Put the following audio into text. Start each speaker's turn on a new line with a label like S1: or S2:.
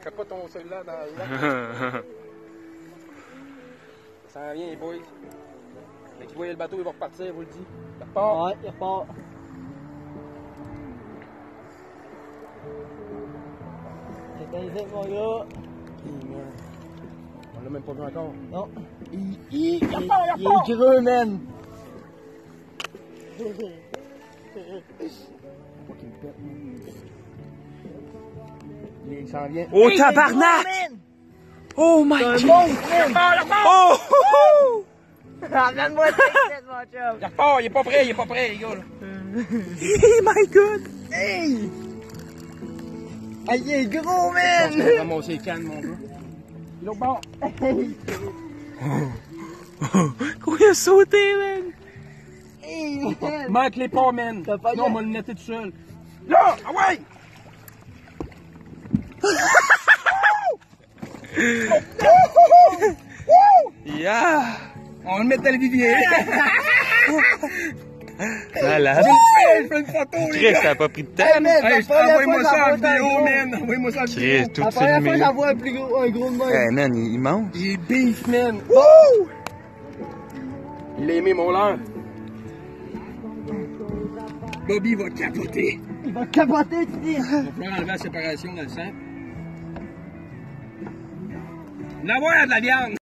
S1: Fais pas ton cellulaire dans le lac. Ça s'en vient, les boys. Dès qu'ils voient le bateau, il va repartir, je vous le dis. Il repart.
S2: Ouais, il repart. C'est un zip, mon gars.
S1: On l'a même pas vu encore.
S2: Non.
S1: Il
S2: Il est gros, man.
S1: Faut qu'il me pète. Il s'en vient.
S3: Oh, tabarnak! Oh my god! Oh!
S2: Ramène-moi ta tête, mon chum.
S1: Il repart, il est pas prêt, les gars. Là.
S3: Oh my god!
S2: Hey! Ah, il est gros,
S1: On
S2: man!
S1: va ramasser les cannes, mon gars. Il est au bord.
S3: Comment il a sauté, man?
S2: Hey, man!
S1: Manque-les pas, man.
S2: T'as pas
S1: Sinon, on
S2: gagné.
S1: va le netter tout seul. Là! Ah ouais!
S3: Yeah!
S1: On va le mettre dans le vivier.
S3: Malade.
S1: Je fais une photo, les
S3: Chris,
S1: gars.
S3: ça a pas pris de temps.
S2: Hey, man,
S1: Hey,
S2: la première
S1: envoie-moi
S2: fois,
S1: ça en
S2: j'en vois
S1: vidéo,
S2: un
S1: man. Envoie-moi ça en vidéo.
S3: Chris, tout
S2: La première fois,
S3: filmé.
S2: j'en vois un gros de même.
S3: Hey man, il mange.
S1: Il est beef, man. Il a aimé mon leurre. Bobby va capoter.
S2: Il va capoter, tu dis.
S1: Il va falloir enlever la séparation dans le sang. On va avoir de la viande.